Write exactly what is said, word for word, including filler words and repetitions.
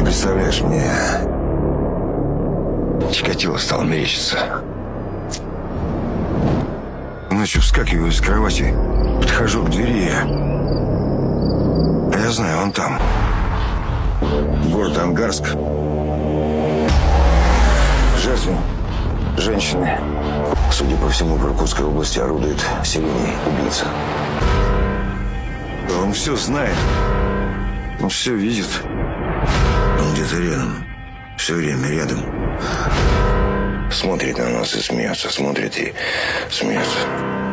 Представляешь, мне Чикатило стал мерещиться. Ночью вскакиваю из кровати, подхожу к двери. А я знаю, он там. Город Ангарск. Жертвы женщины. Судя по всему, в Иркутской области орудует серийный убийца. Он все знает. Он все видит. Он где-то рядом. Все время рядом. Смотрит на нас и смеется. Смотрит и смеется.